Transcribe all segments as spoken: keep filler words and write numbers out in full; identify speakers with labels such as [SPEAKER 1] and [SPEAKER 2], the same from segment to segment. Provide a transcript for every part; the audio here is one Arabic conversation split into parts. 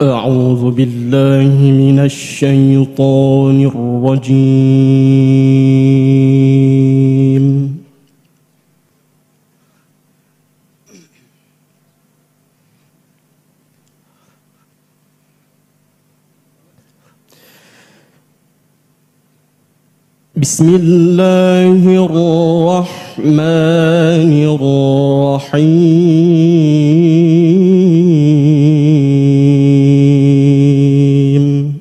[SPEAKER 1] أعوذ بالله من الشيطان الرجيم. بسم الله الرحمن الرحيم.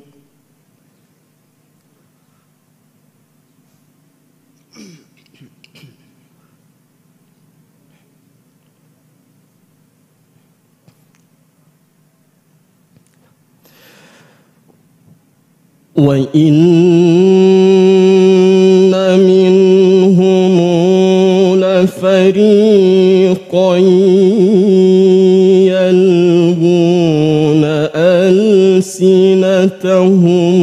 [SPEAKER 1] وإن منهم لفريقا يلوون ألسنتهم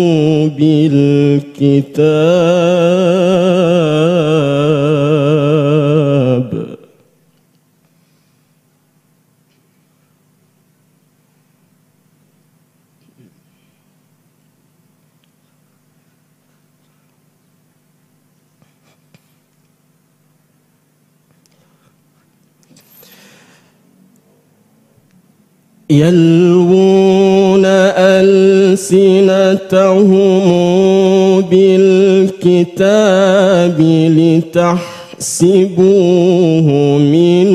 [SPEAKER 1] بالكتاب يلوون ألسنتهم بالكتاب لتحسبوه من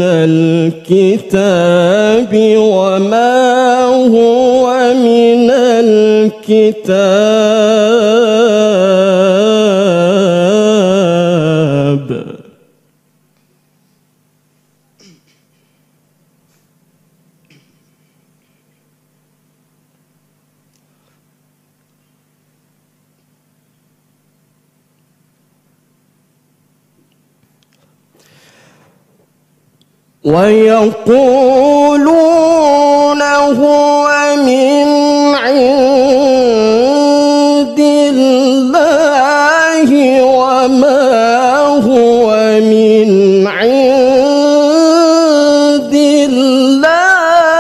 [SPEAKER 1] الكتاب وما هو من الكتاب. ويقولون هو من عند الله وما هو من عند الله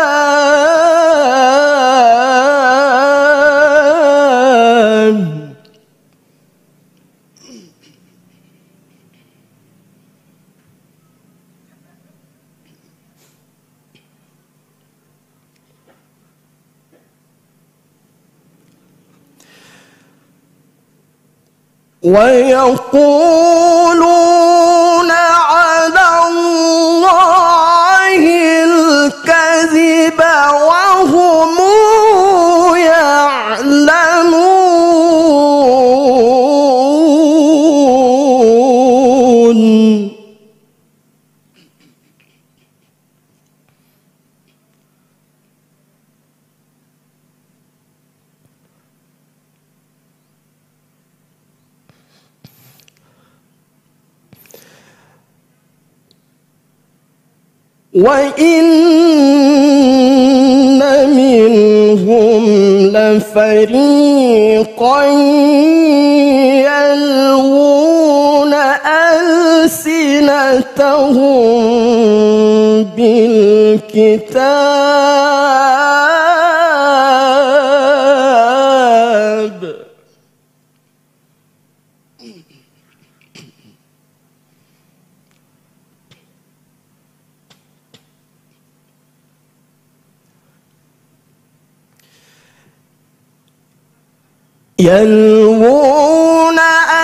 [SPEAKER 1] ويقولون على الله الكذب وهم يعلمون. وإن منهم لفريقا يلوون ألسنتهم بالكتاب يلوون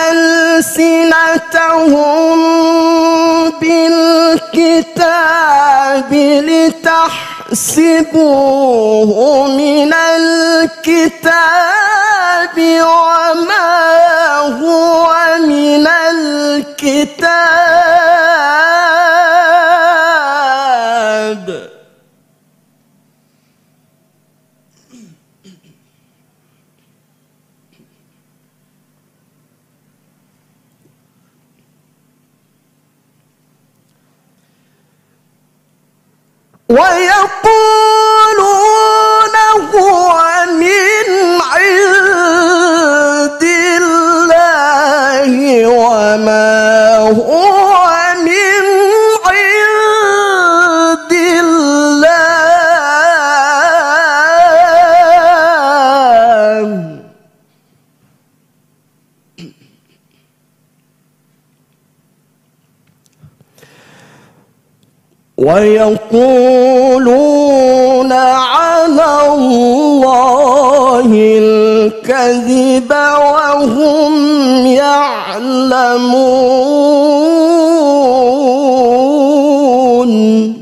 [SPEAKER 1] ألسنتهم بالكتاب لتحسبوه من الكتاب وما هو من الكتاب. ويقولون هو من عند الله وما هو من عند الله ويقولون على الله الكذب وهم يعلمون.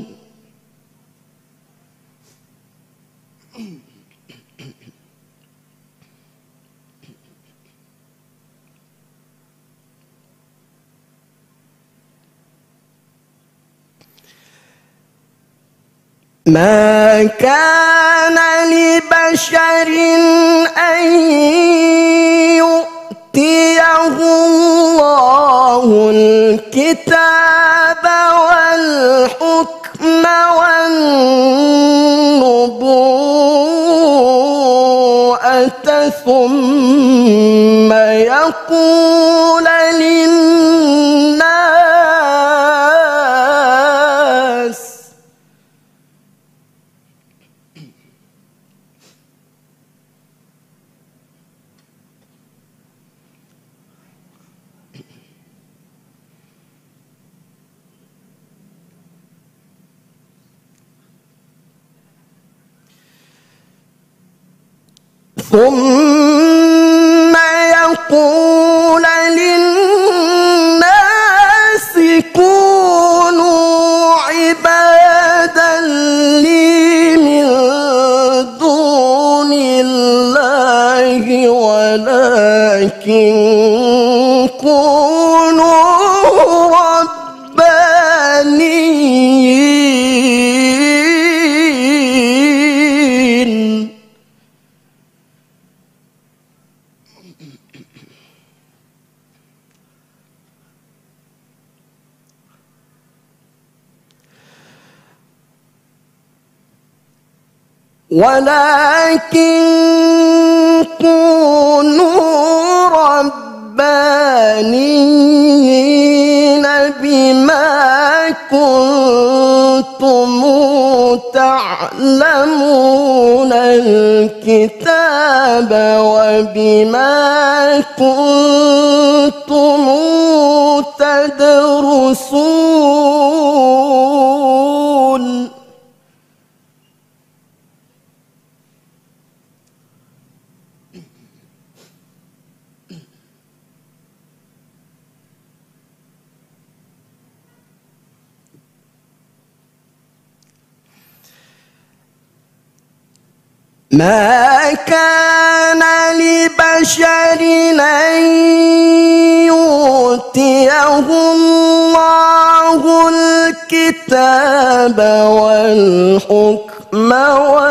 [SPEAKER 1] ما كان لبشر أن يؤتيه الله الكتاب والحكم والنبوءة ثم يقول للناس ثم يقول للناس كونوا عبادا لي من دون الله ولكن كونوا ربانيين ولكن كونوا ربانيين بما كنتم تعلمون الكتاب وبما كنتم تدرسون. ما كان لبشر أن يؤتيه الله الكتاب والحكم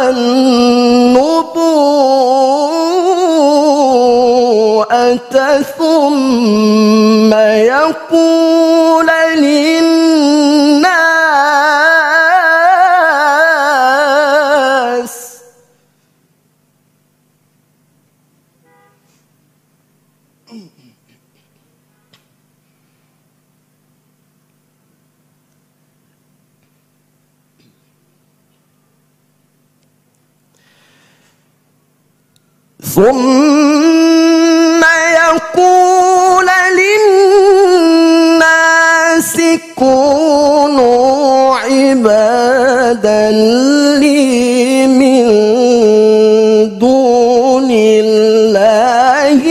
[SPEAKER 1] والنبوءة ثم يقول للناس ثم يقول للناس كونوا عبادا لي من دون الله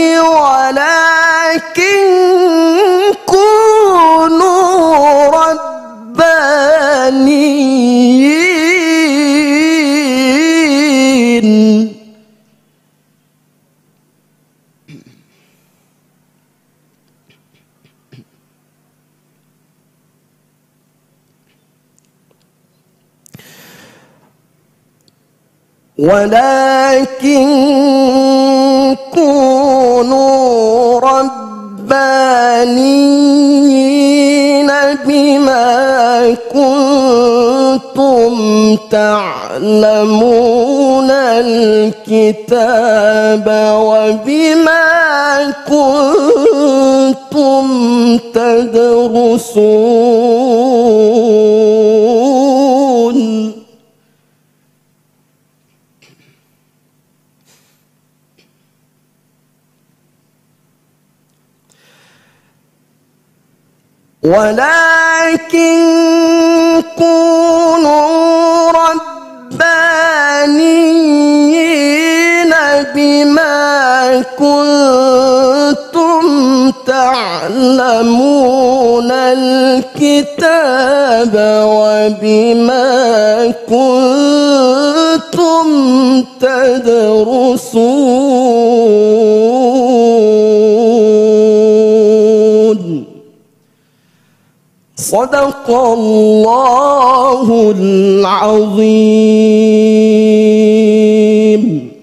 [SPEAKER 1] ولكن كونوا ربانيين ولكن كونوا ربانيين بما كنتم تعلمون الكتاب وبما كنتم تدرسون. ولكن كونوا ربانيين بما كنتم تعلمون الكتاب وبما كنتم تدرسون. صدق الله العظيم.